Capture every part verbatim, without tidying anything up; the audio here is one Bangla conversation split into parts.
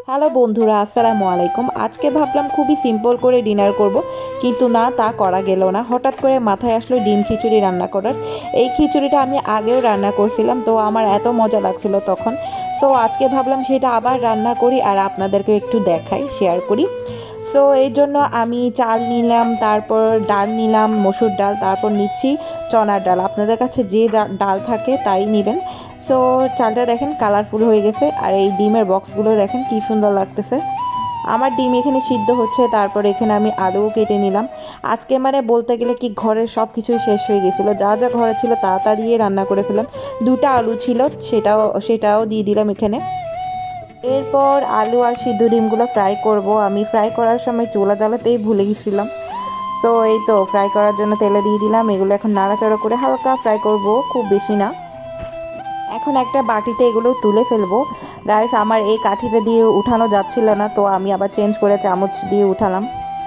হ্যালো বন্ধুরা, আসসালামু আলাইকুম। আজকে ভাবলাম খুবই সিম্পল করে ডিনার করব, কিন্তু না, তা করা গেল না। হঠাৎ করে মাথায় আসলো ডিম খিচুড়ি রান্না করার। এই খিচুড়িটা আমি আগেও রান্না করছিলাম, তো আমার এত মজা লাগছিল তখন। সো আজকে ভাবলাম সেটা আবার রান্না করি আর আপনাদেরকে একটু দেখাই, শেয়ার করি। সো এই জন্য আমি চাল নিলাম, তারপর ডাল নিলাম, মসুর ডাল, তারপর নিচ্ছি চনার ডাল। আপনাদের কাছে যে ডাল থাকে তাই নেবেন। সো চালটা দেখেন কালারফুল হয়ে গেছে, আর এই ডিমের বক্সগুলো দেখেন কি সুন্দর লাগতেছে। আমার ডিম এখানে সিদ্ধ হচ্ছে, তারপর এখানে আমি আলুও কেটে নিলাম। আজকে মানে বলতে গেলে কি ঘরের সব কিছুই শেষ হয়ে গেছিলো, যা যা ঘরে ছিল তাড়াতাড়ি রান্না করে ফেললাম। দুটা আলু ছিল, সেটাও সেটাও দিয়ে দিলাম এখানে। এরপর আলু আর সিদ্ধ ডিমগুলো ফ্রাই করব। আমি ফ্রাই করার সময় চুলা জ্বালাতেই ভুলে গেছিলাম। সো এই তো ফ্রাই করার জন্য তেলে দিয়ে দিলাম। এগুলো এখন নাড়াচাড়া করে হালকা ফ্রাই করব, খুব বেশি না। এখন একটা বাটিতে এগুলো তুলে ফেলবো। গাইস, আমার এই কাঠিটা দিয়ে উঠানো যাচ্ছিল না, তো আমি আবার চেঞ্জ করে চামচ দিয়ে উঠালাম।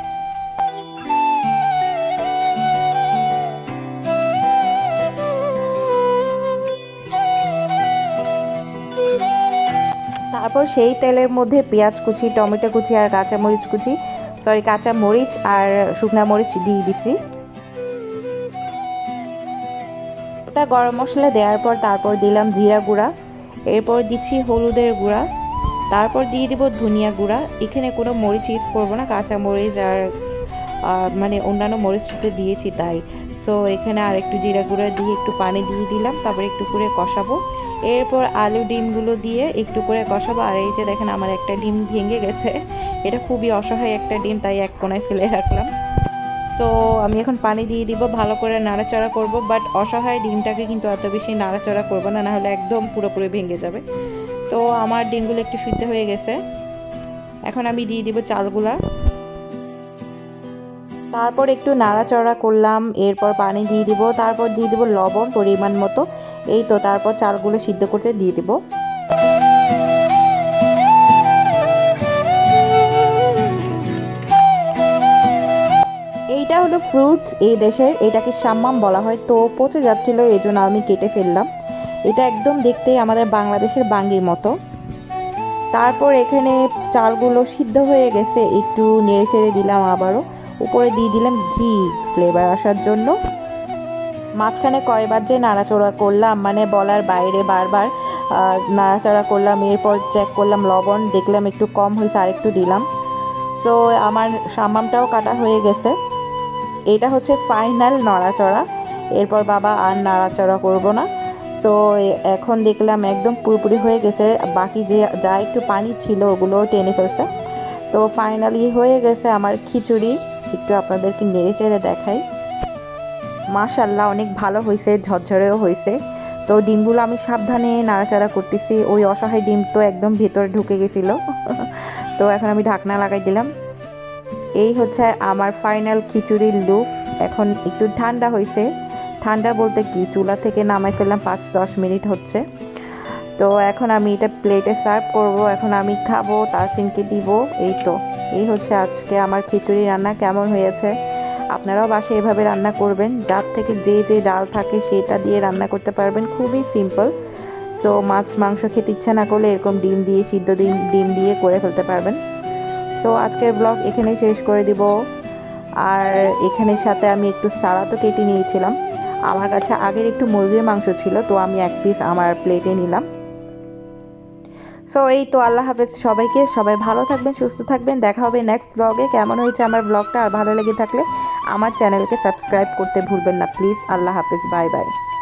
তারপর সেই তেলের মধ্যে পেঁয়াজ কুচি, টমেটো কুচি আর কাঁচা মরিচ কুচি সরি কাঁচা মরিচ আর শুকনা মরিচ দিয়ে দিছি। এটা গরম মশলা দেওয়ার পর তারপর দিলাম জিরা গুঁড়া, এরপর দিচ্ছি হলুদের গুঁড়া, তারপর দিয়ে দিব ধনিয়া গুঁড়া। এখানে কোনো মরিচ ইউজ করবো না, কাঁচা মরিচ আর মানে অন্যান্য মরিচ দিয়েছি তাই। সো এখানে আর একটু জিরা গুঁড়া দিয়ে একটু পানি দিয়ে দিলাম, তারপর একটু করে কষাবো। এরপর আলু ডিমগুলো দিয়ে একটু করে কষাবো। আর এই যে দেখেন আমার একটা ডিম ভেঙে গেছে, এটা খুবই অসহায় একটা ডিম, তাই এক কোনায় ফেলে রাখলাম। সো আমি এখন পানি দিয়ে দিব, ভালো করে নাড়াচাড়া করব। বাট অসহায় ডিমটাকে কিন্তু এত বেশি নাড়াচাড়া করবো না, নাহলে একদম পুরোপুরি ভেঙে যাবে। তো আমার ডিমগুলো একটু সিদ্ধ হয়ে গেছে, এখন আমি দিয়ে দিব চালগুলা। তারপর একটু নাড়াচাড়া করলাম, এরপর পানি দিয়ে দিব, তারপর দিয়ে দিব লবণ পরিমাণ মতো। এই তো তারপর চালগুলো সিদ্ধ করতে দিয়ে দিব। এইটা হলো ফ্রুটস এই দেশের, এটাকে সাম্মাম বলা হয়। তো পচে যাচ্ছিল, এই জন্য আমি কেটে ফেললাম। এটা একদম দেখতে আমাদের বাংলাদেশের বাঙ্গির মতো। তারপর এখানে চালগুলো সিদ্ধ হয়ে গেছে, একটু নেড়ে চেড়ে দিলাম, আবারও উপরে দিয়ে দিলাম ঘি ফ্লেভার আসার জন্য। মাঝখানে কয়বার যে নাড়াচাড়া করলাম, মানে বলার বাইরে, বারবার নাড়াচাড়া করলাম। এরপর চেক করলাম লবণ, দেখলাম একটু কম হয়েছে, আর একটু দিলাম। সো আমার সাম্মামটাও কাটা হয়ে গেছে। এটা হচ্ছে ফাইনাল নাড়াচাড়া, এরপর বাবা আর নাড়াচাড়া করব না। সো এখন দেখলাম একদম পুরোপুরি হয়ে গেছে, বাকি যে যা একটু পানি ছিল ওগুলো টেনে ফেলছে। তো ফাইনালি হয়ে গেছে আমার খিচুড়ি। একটু আপনাদেরকে নেড়ে চেড়ে দেখাই। মাশাআল্লাহ, অনেক ভালো হয়েছে, ঝরঝরেও হয়েছে। তো ডিমগুলো আমি সাবধানে নাড়াচাড়া করতেছি, ওই অসহায় ডিম তো একদম ভেতরে ঢুকে গেছিল। তো এখন আমি ঢাকনা লাগাই দিলাম। এই হচ্ছে আমার ফাইনাল খিচুড়ির লুক। এখন একটু ঠান্ডা হয়েছে, ঠান্ডা বলতে কি চুলা থেকে নামাই ফেললাম, পাঁচ দশ মিনিট হচ্ছে। তো এখন আমি এটা প্লেটে সার্ভ করব, এখন আমি খাবো, তাসিমকে দিব। এই তো এই হচ্ছে আজকে আমার খিচুড়ি রান্না। কেমন হয়েছে? আপনারাও বাসায় এভাবে রান্না করবেন, যার থেকে যে যে ডাল থাকে সেটা দিয়ে রান্না করতে পারবেন, খুবই সিম্পল। সো মাছ মাংস খেতে ইচ্ছা না করলে এরকম ডিম দিয়ে, সিদ্ধ ডিম ডিম দিয়ে করে ফেলতে পারবেন। সো আজকের ব্লগ এখানেই শেষ করে দিব। আর এখানের সাথে আমি একটু সালাদও কেটে নিয়েছিলাম। আমার কাছে আগের একটু মুরগির মাংস ছিল, তো আমি এক পিস আমার প্লেটে নিলাম। সো এই তো, আল্লাহ হাফেজ সবাইকে। সবাই ভালো থাকবেন, সুস্থ থাকবেন। দেখা হবে নেক্সট ব্লগে। কেমন হয়েছে আমার ব্লগটা? আর ভালো লেগে থাকলে আমার চ্যানেলকে সাবস্ক্রাইব করতে ভুলবেন না প্লিজ। আল্লাহ হাফেজ, বাই বাই।